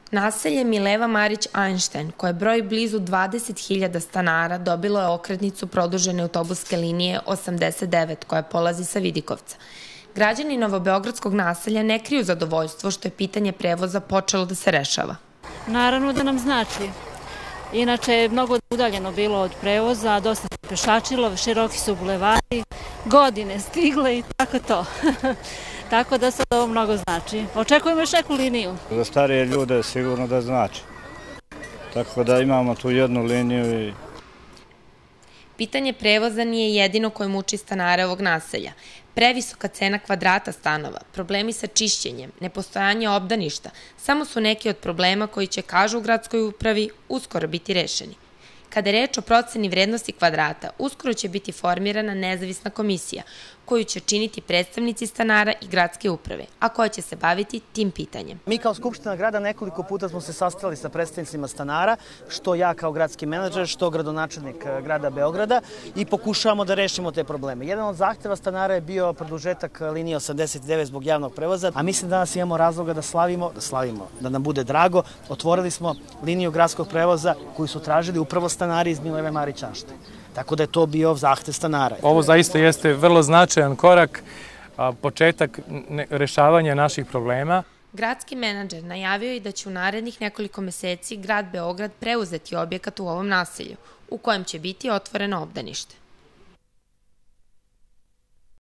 Naselje Mileva Marić-Einstein, koje broji blizu 20.000 stanara, dobilo je okretnicu produžene autobuske linije 89 koja polazi sa Vidikovca. Građani novobeogradskog naselja ne kriju zadovoljstvo što je pitanje prevoza počelo da se rešava. Naravno da nam znači. Inače je mnogo udaljeno bilo od prevoza, dosta se pešačilo, široki su bulevari, godine stigle i tako to. Tako da sad ovo mnogo znači. Očekujemo još neku liniju. Za starije ljude sigurno da znači. Tako da imamo tu jednu liniju i... Pitanje prevoza nije jedino koje muči stanare ovog naselja. Previsoka cena kvadrata stanova, problemi sa čišćenjem, nepostojanje obdaništa, samo su neki od problema koji će, kažu u gradskoj upravi, uskoro biti rešeni. Kada je reč o proceni vrednosti kvadrata, uskoro će biti formirana nezavisna komisija, koju će činiti predstavnici stanara i gradske uprave, a koja će se baviti tim pitanjem. Mi kao Skupština grada nekoliko puta smo se sastali sa predstavnicima stanara, što ja kao gradski menadžer, što gradonačelnik grada Beograda, i pokušavamo da rešimo te probleme. Jedan od zahteva stanara je bio produžetak linije 89 zbog javnog prevoza, a mislim da danas imamo razloga da slavimo, da nam bude drago. Otvorili smo liniju gradskog prevoza koju su tražili upravo stanari iz Mileve Marić-Einstein. Tako da je to bio zahtev stanara. Ovo zaista jeste vrlo značajan korak, početak rešavanja naših problema. Gradski menadžer najavio je da će u narednih nekoliko meseci grad Beograd preuzeti objekat u ovom naselju, u kojem će biti otvoreno obdanište.